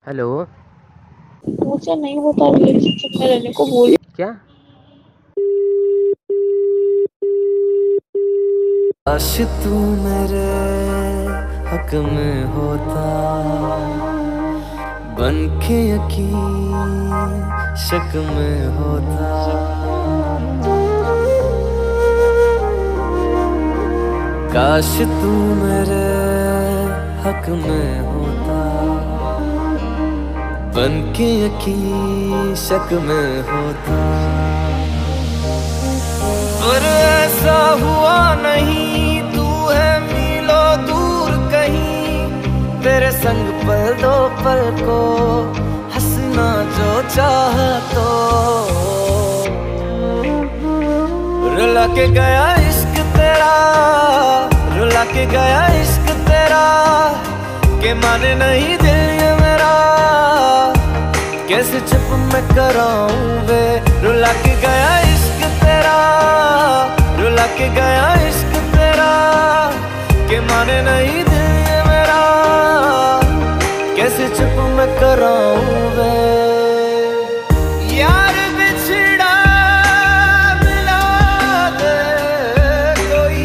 Hello. मुझे नहीं होता रिलेशनशिप में रहने को बोल। क्या? काश तू मेरे हक में होता, बन के यकीन शक में होता। काश तू मेरे हक में होता, बन के यकीन शक में होता। पर ऐसा हुआ नहीं, तू है मीलों दूर कहीं। तेरे संग पल दो पल को हंसना जो चाह तो। रुला के गया इश्क तेरा, रुला के गया इश्क तेरा, के माने नहीं दिल ये मेरा। कैसे चुप मैं कराऊं वे, रुला के गया इश्क तेरा, रुला के गया इश्क तेरा, के माने नहीं दिल ये मेरा। कैसे चुप मैं कराऊं वे। यार बिछड़ा मिला दे कोई।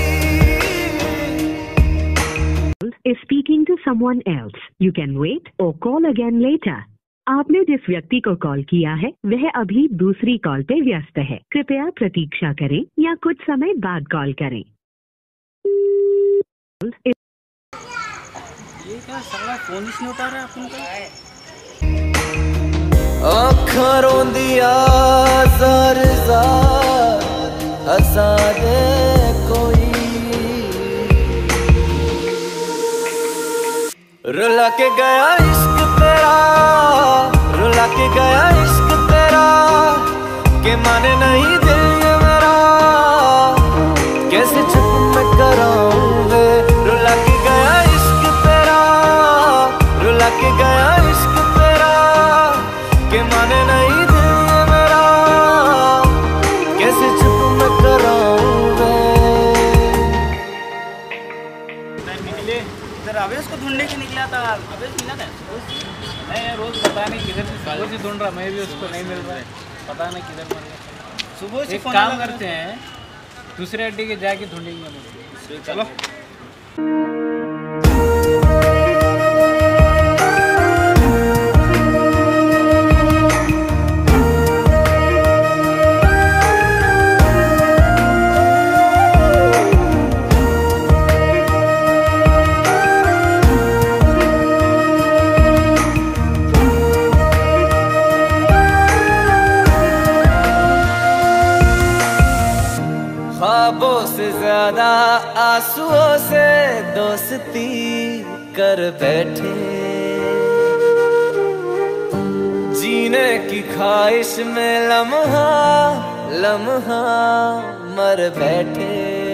Is speaking to someone else. You can wait or call again later. आपने जिस व्यक्ति को कॉल किया है वह अभी दूसरी कॉल पे व्यस्त है। कृपया प्रतीक्षा करें या कुछ समय बाद कॉल करें। ये क्या साला फोन ही नहीं उठा रहा है अपन का। आँखां रोंदिया ज़ार ज़ार हंसा दे कोई। रुला के गया इश्क तेरा, रुला के गया इश्क तेरा, के माने नहीं दिल ये मेरा। कैसे चुप मैं कराऊं वे, रुला के गया इश्क तेरा, रुला के गया इश्क तेरा, के माने नहीं दिल ये मेरा। कैसे चुप मैं कराऊं वे। निकले इधर आवेश को ढूंढने के निकला था। आवेश मिला था नहीं, रोज पता नहीं किधर से ढूंढ रहा, मैं भी उसको नहीं मिल रहा है। पता नहीं किधर मर गया। सुबह से एक काम करते हैं, दूसरे अड्डे के जाके ढूंढेंगे। चलो ख्वाबों से ज्यादा आंसुओं से दोस्ती कर बैठे। जीने की ख्वाहिश में लम्हा लम्हा मर बैठे।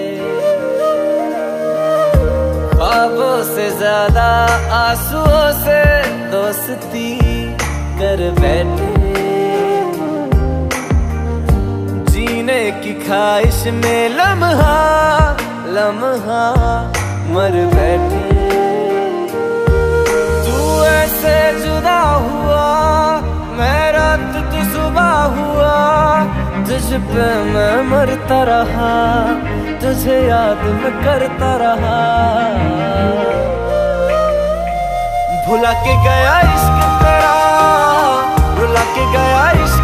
ख्वाबों से ज्यादा आंसुओं से दोस्ती कर बैठे। जीने की ख्वाहिश में लम्हा लम्हा मर बैठे। तू ऐसे जुदा हुआ, मैं रात तू सुबह हुआ। तुझ पे मैं मरता रहा, तुझे याद मैं करता रहा। भुला के गया इश्क तेरा, रुला के गया इश्क